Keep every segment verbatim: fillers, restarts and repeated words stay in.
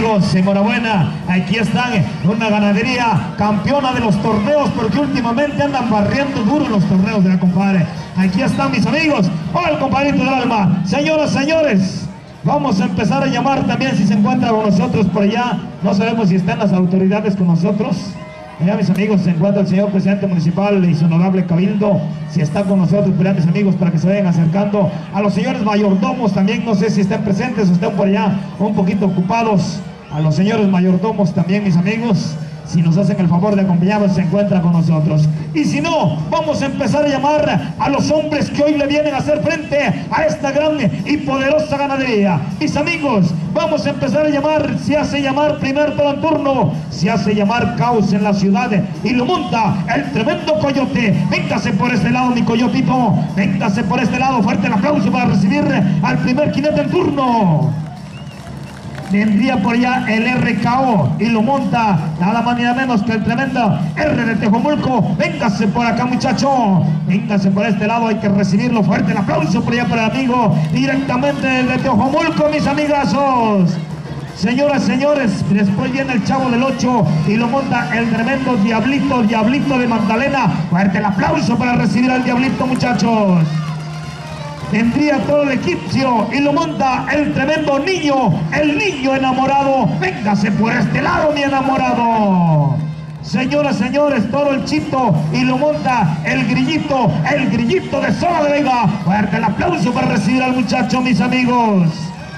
amigos, enhorabuena. Aquí están, una ganadería campeona de los torneos, porque últimamente andan barriendo duro los torneos de la compadre. Aquí están mis amigos. Hola, el compadrito del alma. Señoras, señores, vamos a empezar a llamar también si se encuentra con nosotros por allá. No sabemos si están las autoridades con nosotros. Allá, mis amigos, se encuentra el señor presidente municipal y su honorable cabildo. Si está con nosotros, por allá, mis amigos, para que se vayan acercando. A los señores mayordomos también, no sé si estén presentes o estén por allá un poquito ocupados. A los señores mayordomos también, mis amigos, si nos hacen el favor de acompañarnos, se encuentra con nosotros. Y si no, vamos a empezar a llamar a los hombres que hoy le vienen a hacer frente a esta gran y poderosa ganadería. Mis amigos, vamos a empezar a llamar. Se hace llamar primer plan turno, se hace llamar caos en la ciudad y lo monta el tremendo Coyote. Véngase por este lado, mi Coyotito, véngase por este lado. Fuerte el aplauso para recibir al primer jinete en turno. Vendría por allá el R K O y lo monta nada más ni nada menos que el tremendo R de Tejomulco. Véngase por acá, muchacho, véngase por este lado, hay que recibirlo. Fuerte el aplauso por allá para el amigo directamente de Tejomulco, mis amigazos. Señoras, señores, después viene el Chavo del ocho y lo monta el tremendo Diablito, Diablito de Magdalena. Fuerte el aplauso para recibir al Diablito, muchachos. Vendría todo el egipcio y lo monta el tremendo Niño, el niño enamorado. Véngase por este lado, mi enamorado. Señoras, señores, todo el Chito y lo monta el Grillito, el Grillito de Sola de Vega. Fuerte el aplauso para recibir al muchacho, mis amigos.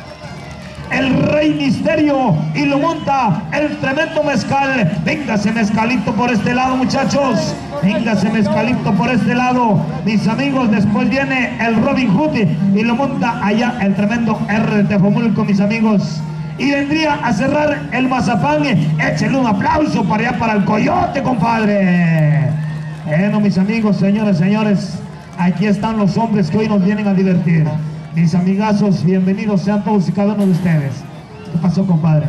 El Rey Misterio y lo monta el tremendo Mezcal. Véngase, Mezcalito, por este lado, muchachos. Véngase, Mezcalito, por este lado, mis amigos. Después viene el Robin Hood y lo monta allá el tremendo R de Tejomulco, mis amigos. Y vendría a cerrar el Mazapán. Échenle un aplauso para allá, para el Coyote, compadre. Bueno, mis amigos, señores, señores, aquí están los hombres que hoy nos vienen a divertir. Mis amigazos, bienvenidos sean todos y cada uno de ustedes. ¿Qué pasó, compadre?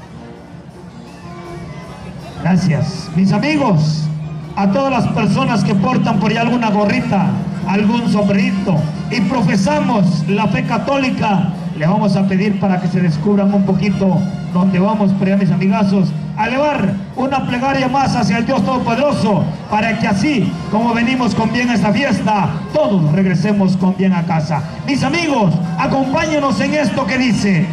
Gracias. Mis amigos, a todas las personas que portan por ahí alguna gorrita, algún sombrerito y profesamos la fe católica, le vamos a pedir para que se descubran un poquito donde vamos por allá, mis amigazos, a elevar una plegaria más hacia el Dios Todopoderoso, para que así como venimos con bien a esta fiesta, todos regresemos con bien a casa. Mis amigos, acompáñenos en esto que dice: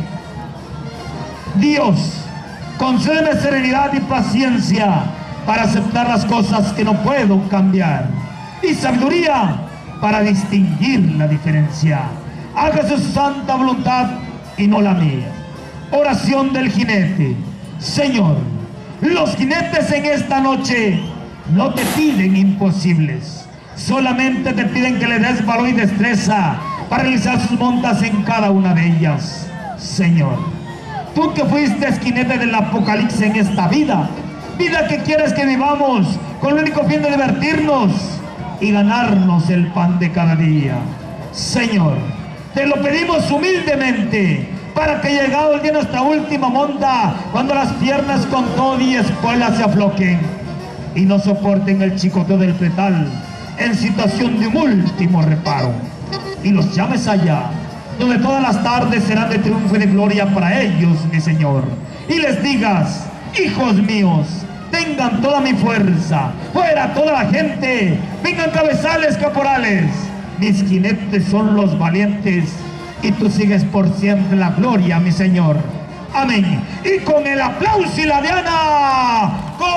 Dios, concédeme serenidad y paciencia para aceptar las cosas que no puedo cambiar, y sabiduría para distinguir la diferencia. Hágase su santa voluntad y no la mía. Oración del jinete. Señor, los jinetes en esta noche no te piden imposibles, solamente te piden que le des valor y destreza para realizar sus montas en cada una de ellas. Señor, tú que fuiste jinete del apocalipsis en esta vida, vida que quieres que vivamos con el único fin de divertirnos y ganarnos el pan de cada día. Señor, te lo pedimos humildemente, para que llegado el día de nuestra última monta, cuando las piernas con todo y espuelas se afloquen y no soporten el chicoteo del fetal en situación de un último reparo, y los llames allá, donde todas las tardes serán de triunfo y de gloria para ellos, mi Señor, y les digas: hijos míos, tengan toda mi fuerza, fuera toda la gente, vengan cabezales, caporales, mis jinetes son los valientes, y tú sigues por siempre la gloria, mi Señor. Amén. Y con el aplauso y la diana,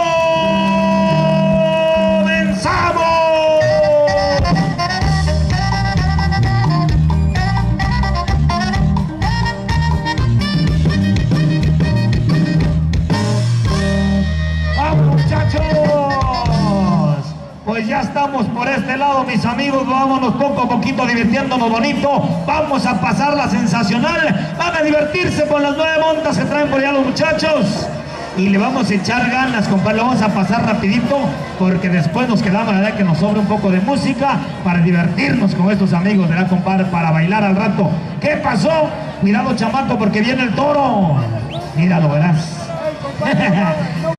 ¡comenzamos! ¡Vamos, muchachos! Pues ya estamos por este lado, mis amigos. Vámonos poco a poquito divirtiéndonos bonito. Vamos a pasarla sensacional. Van a divertirse con las nueve montas que traen por allá los muchachos. Y le vamos a echar ganas, compadre. Lo vamos a pasar rapidito, porque después nos quedamos, la verdad, que nos sobra un poco de música para divertirnos con estos amigos, ¿verdad, compadre? Para bailar al rato. ¿Qué pasó? Cuidado, chamaco, porque viene el toro. Míralo, verás.